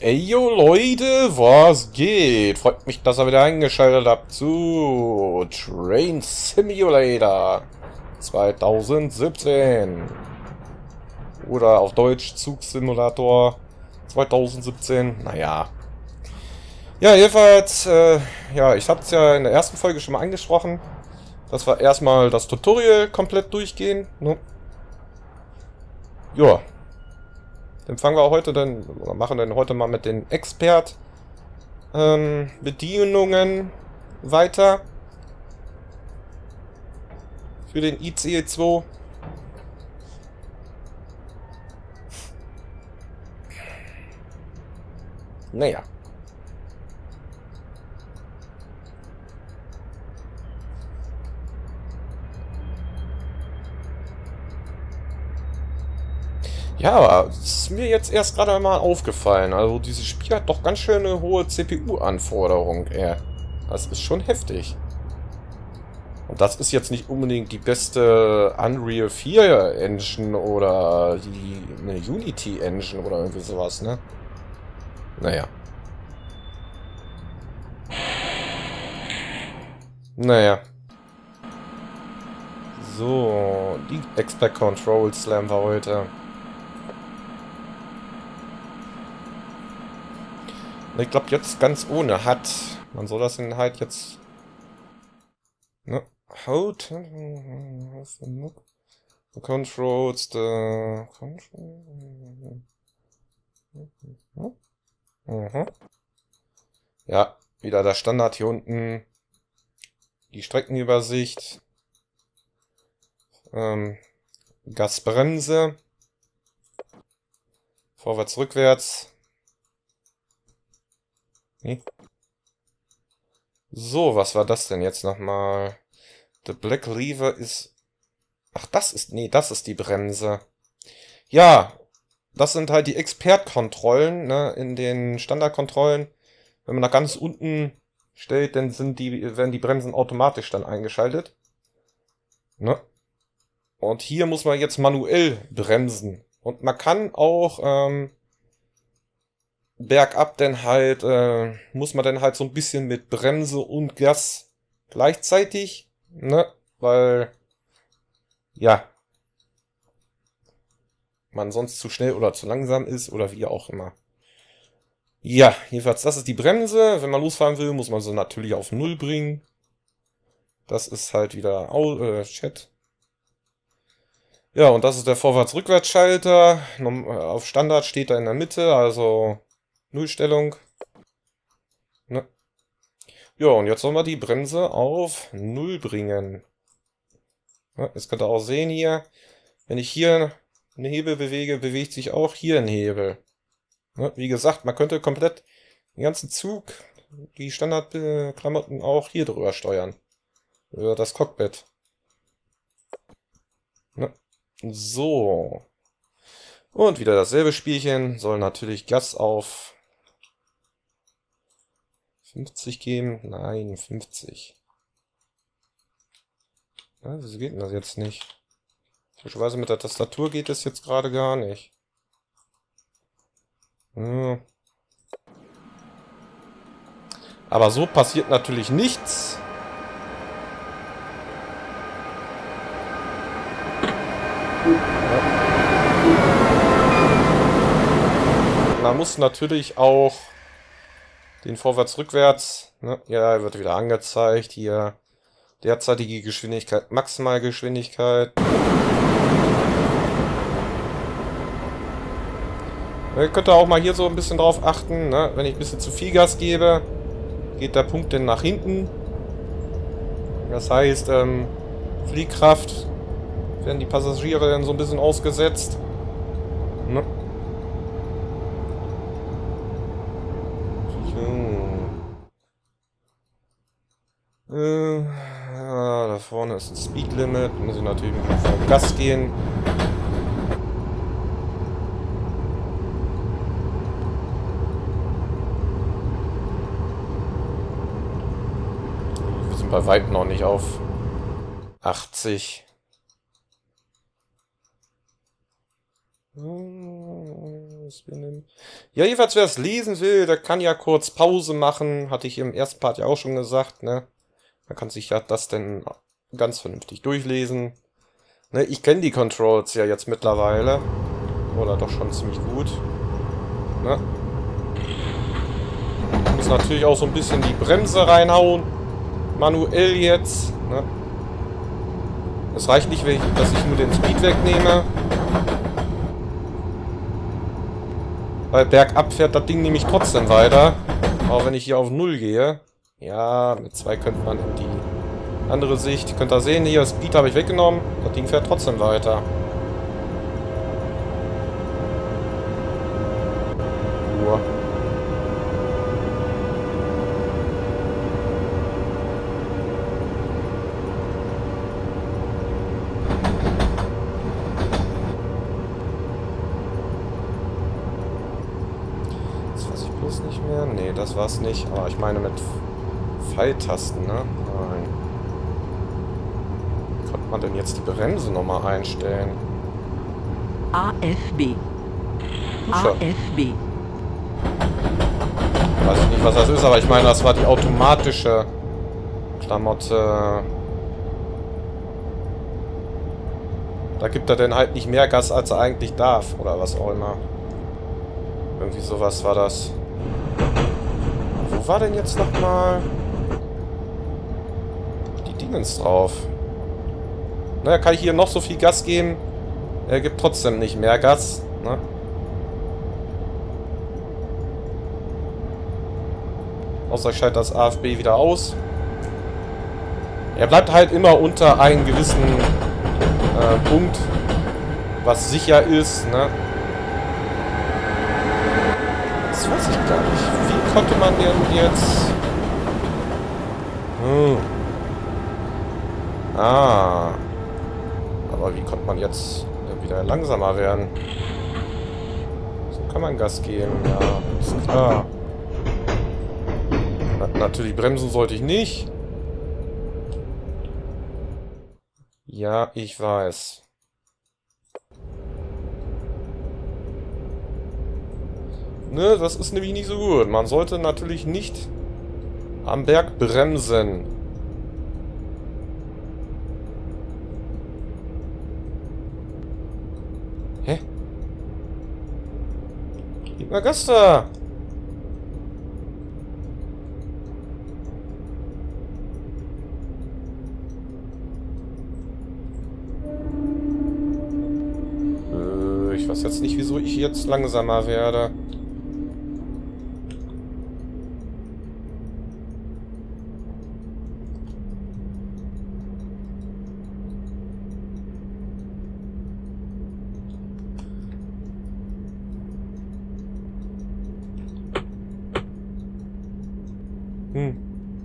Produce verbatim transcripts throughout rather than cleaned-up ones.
Ey, yo Leute, was geht? Freut mich, dass ihr wieder eingeschaltet habt zu Train Simulator zwanzig siebzehn. Oder auf Deutsch Zugsimulator zwanzig siebzehn. Naja. Ja, jedenfalls, äh, ja, ich hab's ja in der ersten Folge schon mal angesprochen, dass wir erstmal das Tutorial komplett durchgehen, ne? Ja. Dann fangen wir heute dann, oder machen dann heute mal mit den Expert ähm, Bedienungen weiter. Für den I C E zwei. Naja. Ja, aber es ist mir jetzt erst gerade mal aufgefallen. Also dieses Spiel hat doch ganz schön eine hohe C P U-Anforderung, ey. Das ist schon heftig. Und das ist jetzt nicht unbedingt die beste Unreal vier Engine oder die eine Unity Engine oder irgendwie sowas, ne? Naja. Naja. So, die Expert Control Slam wir heute. Ich glaube jetzt ganz ohne hat. Man soll das in halt jetzt. Ne? Haut. The controls the. Mhm. Ja, wieder der Standard hier unten. Die Streckenübersicht. Ähm, Gasbremse. Vorwärts, rückwärts. Nee. So, was war das denn jetzt nochmal? The Black Lever ist... Ach, das ist... Nee, das ist die Bremse. Ja, das sind halt die Expert-Kontrollen, ne? In den Standardkontrollen. Wenn man nach ganz unten stellt, dann sind die, werden die Bremsen automatisch dann eingeschaltet. Ne? Und hier muss man jetzt manuell bremsen. Und man kann auch... Ähm, bergab dann halt, äh, muss man dann halt so ein bisschen mit Bremse und Gas gleichzeitig, ne, weil, ja, man sonst zu schnell oder zu langsam ist oder wie auch immer. Ja, jedenfalls, das ist die Bremse. Wenn man losfahren will, muss man sie natürlich auf Null bringen. Das ist halt wieder äh, Chat. Ja, und das ist der Vorwärts-Rückwärts-Schalter. Auf Standard steht er in der Mitte, also Nullstellung. Ne? Ja, und jetzt sollen wir die Bremse auf Null bringen. Ja, jetzt könnt ihr auch sehen hier, wenn ich hier einen Hebel bewege, bewegt sich auch hier ein Hebel. Ja, wie gesagt, man könnte komplett den ganzen Zug, die Standardklamotten auch hier drüber steuern. Über das Cockpit. Ja. So. Und wieder dasselbe Spielchen. Soll natürlich Gas auf fünfzig geben? Nein, fünfzig. Ja, wieso geht denn das jetzt nicht? Komischerweise mit der Tastatur geht es jetzt gerade gar nicht. Hm. Aber so passiert natürlich nichts. Man muss natürlich auch den Vorwärts-Rückwärts, ne? Ja, wird wieder angezeigt. Hier derzeitige Geschwindigkeit, Maximalgeschwindigkeit. Ihr könnt auch mal hier so ein bisschen drauf achten, ne? Wenn ich ein bisschen zu viel Gas gebe, geht der Punkt dann nach hinten. Das heißt, ähm, Fliehkraft werden die Passagiere dann so ein bisschen ausgesetzt. Ne? Äh, ja, da vorne ist ein Speedlimit. Muss ich natürlich mit vollem Gas gehen. Wir sind bei weitem noch nicht auf achtzig. Ja, jedenfalls, wer es lesen will, der kann ja kurz Pause machen. Hatte ich im ersten Part ja auch schon gesagt, ne? Man kann sich ja das denn ganz vernünftig durchlesen. Ne, ich kenne die Controls ja jetzt mittlerweile. Oder doch schon ziemlich gut. Ne? Muss natürlich auch so ein bisschen die Bremse reinhauen. Manuell jetzt. Ne? Es reicht nicht, dass ich nur den Speed wegnehme. Weil bergab fährt das Ding nämlich trotzdem weiter. Auch wenn ich hier auf null gehe. Ja, mit zwei könnte man in die andere Sicht. Könnt ihr sehen, hier Speed habe ich weggenommen. Das Ding fährt trotzdem weiter. Uah. Das weiß ich bloß nicht mehr. Nee, das war's nicht. Aber ich meine mit Pfeiltasten, ne? Nein. Wie konnte man denn jetzt die Bremse nochmal einstellen? A F B. A F B. Weiß ich nicht, was das ist, aber ich meine, das war die automatische Klamotte. Da gibt er denn halt nicht mehr Gas, als er eigentlich darf. Oder was auch immer. Irgendwie sowas war das. Wo war denn jetzt nochmal die Dingens drauf? Naja, kann ich hier noch so viel Gas geben? Er gibt trotzdem nicht mehr Gas, ne? Außer ich schalte das A F B wieder aus. Er bleibt halt immer unter einem gewissen äh, Punkt, was sicher ist, ne? Das weiß ich gar nicht. Wie konnte man denn jetzt... Hm. Ah. Aber wie konnte man jetzt wieder langsamer werden? So kann man Gas geben, ja. Ist klar. Natürlich bremsen sollte ich nicht. Ja, ich weiß. Ne, das ist nämlich nicht so gut. Man sollte natürlich nicht am Berg bremsen. Hä? Gib mal Gas da! Ich weiß jetzt nicht, wieso ich jetzt langsamer werde. Hm.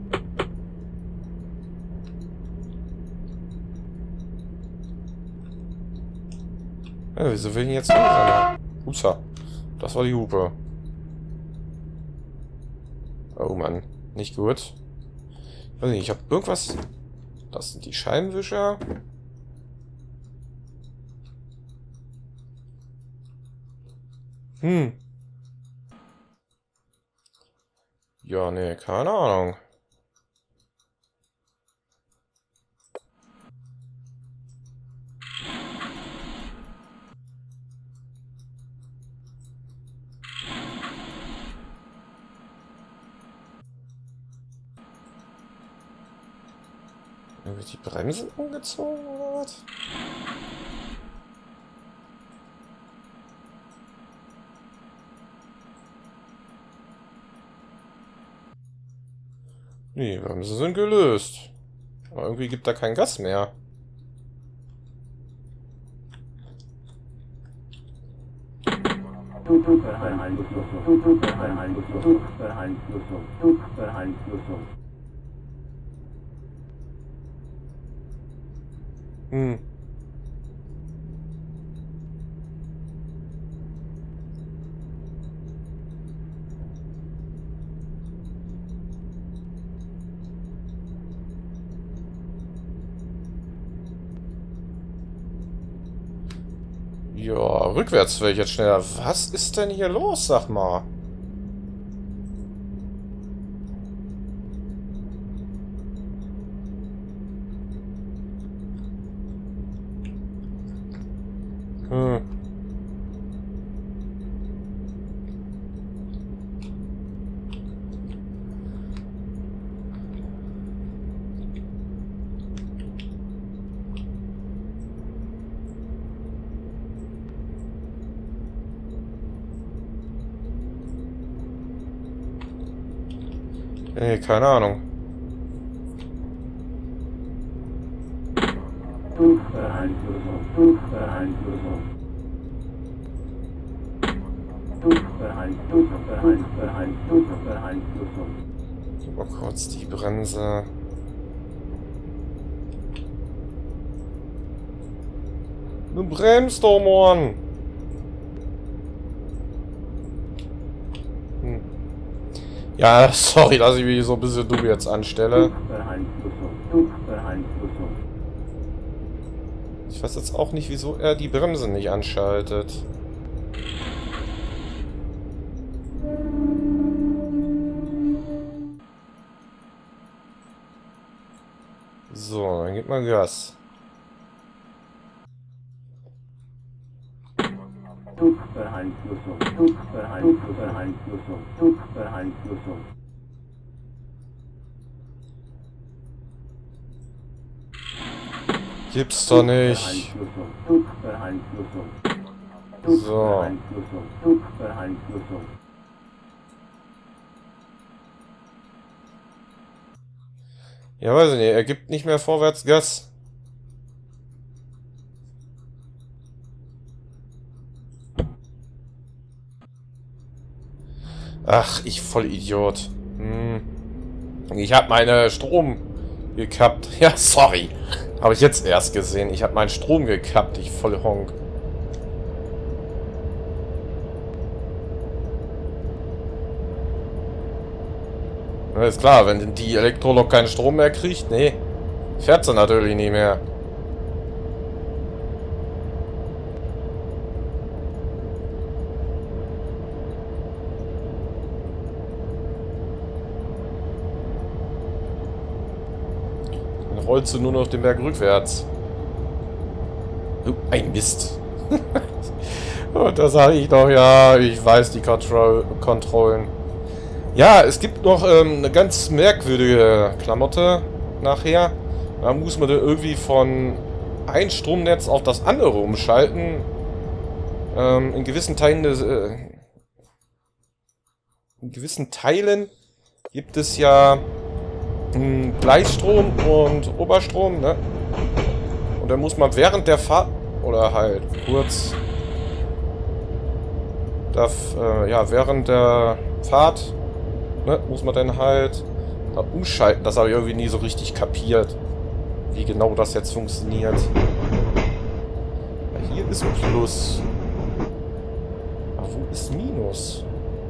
Ja, wieso will ich jetzt langsamer? Upsa. Das war die Hupe. Oh Mann. Nicht gut. Ich weiß nicht, ich habe irgendwas... Das sind die Scheibenwischer. Hm. Ja, nee, keine Ahnung. Wird die Bremsen umgezogen oder was? Nee, Bremsen sind gelöst. Aber irgendwie gibt da kein Gas mehr. Hm. Ja, rückwärts wäre ich jetzt schneller. Was ist denn hier los, sag mal? Hm. Ey, keine Ahnung. Zugbeeinflussung, Zugbeeinflussung. Zugbeeinflussung, Zugbeeinflussung, Zugbeeinflussung. Mal kurz die Bremse. Du bremst doch, Mann! Hm. Ja, sorry, dass ich mich so ein bisschen dumm jetzt anstelle. Zugbeeinflussung, Zugbeeinflussung. Ich weiß jetzt auch nicht, wieso er die Bremse nicht anschaltet. So, dann gibt mal Gas. Zugbeeinflussung, Zugbeeinflussung, Zugbeeinflussung. Gibt's doch nicht. Zugbeeinflussung, So. Zugbeeinflussung, Zugbeeinflussung. Ja, weiß ich nicht. Er gibt nicht mehr vorwärts Gas. Ach, ich Vollidiot. Hm. Ich habe meine Strom gekappt. Ja, sorry. Habe ich jetzt erst gesehen. Ich habe meinen Strom gekappt, ich volle Honk. Na, ist klar, wenn die Elektrolok keinen Strom mehr kriegt, nee, fährt sie natürlich nie mehr. Dann rollst du nur noch den Berg rückwärts. Du, ein Mist. Und da sage ich doch, ja, ich weiß die Control Kontrollen. Ja, es gibt noch ähm, eine ganz merkwürdige Klamotte nachher. Da muss man dann irgendwie von ein Stromnetz auf das andere umschalten. Ähm, in gewissen Teilen des, äh, in gewissen Teilen gibt es ja mh, Gleichstrom und Oberstrom, ne? Und dann muss man während der Fahrt oder halt kurz darf, äh, ja, während der Fahrt Ne, muss man dann halt da umschalten. Das habe ich irgendwie nie so richtig kapiert, wie genau das jetzt funktioniert. Ja, hier ist Plus. Aber wo ist Minus?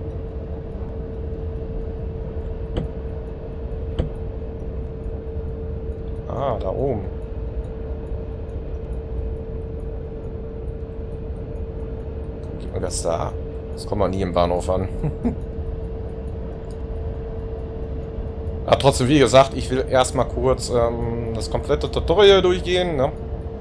Ah, da oben. Gib mal Gas da. Das kommt man nie im Bahnhof an. Aber trotzdem, wie gesagt, ich will erstmal kurz ähm, das komplette Tutorial durchgehen, ne?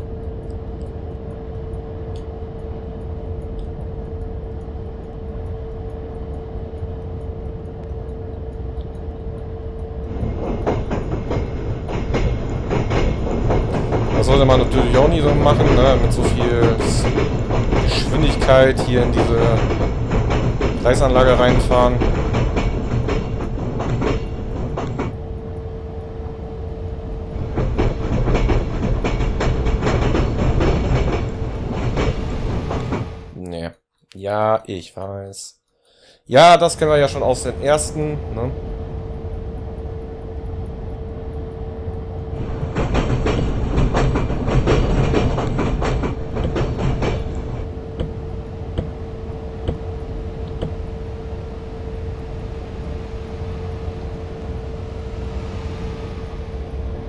Das sollte man natürlich auch nie so machen, ne? Mit so viel Geschwindigkeit hier in diese Gleisanlage reinfahren. Ja, ich weiß. Ja, das kennen wir ja schon aus den ersten, ne?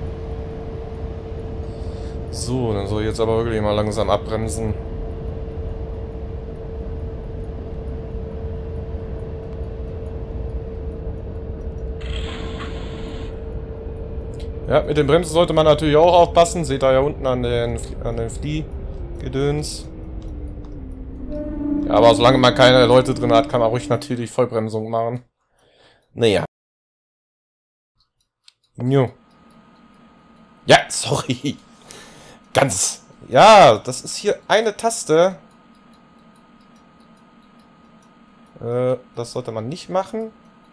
So, dann soll ich jetzt aber wirklich mal langsam abbremsen. Ja, mit den Bremsen sollte man natürlich auch aufpassen. Seht ihr ja unten an den, an den Fliehgedöns. Ja, aber solange man keine Leute drin hat, kann man ruhig natürlich Vollbremsung machen. Naja. Jo. Ja, sorry. Ganz. Ja, das ist hier eine Taste. Äh, das sollte man nicht machen.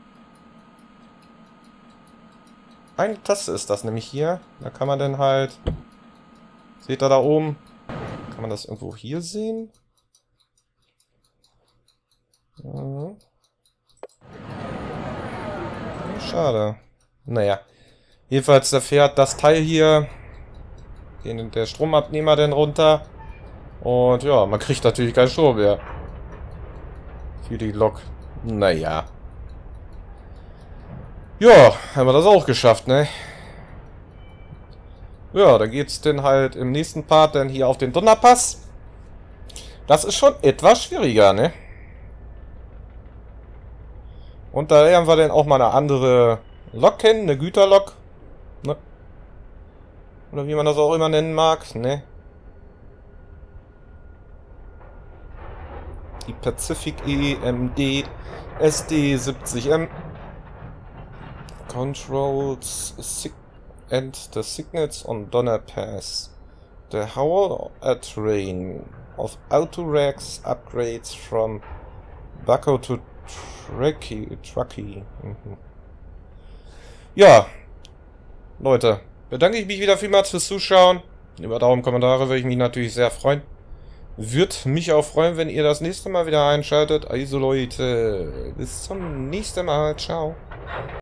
Eine Taste ist das nämlich hier. Da kann man dann halt... Seht ihr da oben? Kann man das irgendwo hier sehen? Mhm. Schade. Naja. Jedenfalls, da fährt das Teil hier, den, der Stromabnehmer, dann runter. Und ja, man kriegt natürlich keinen Strom mehr. Für die Lok. Naja. Ja, haben wir das auch geschafft, ne? Ja, dann geht's dann halt im nächsten Part dann hier auf den Donnerpass. Das ist schon etwas schwieriger, ne? Und da lernen wir dann auch mal eine andere Lok kennen, eine Güterlok. Ne? Oder wie man das auch immer nennen mag, ne? Die Pacific E M D S D siebzig M. Controls and the signals on Donner Pass. The whole a train of Autoracks upgrades from Baco to Truckee. Truckee. Mhm. Ja, Leute, bedanke ich mich wieder vielmals fürs Zuschauen. Über Daumen, Kommentare würde ich mich natürlich sehr freuen. Würde mich auch freuen, wenn ihr das nächste Mal wieder einschaltet. Also Leute, bis zum nächsten Mal. Ciao.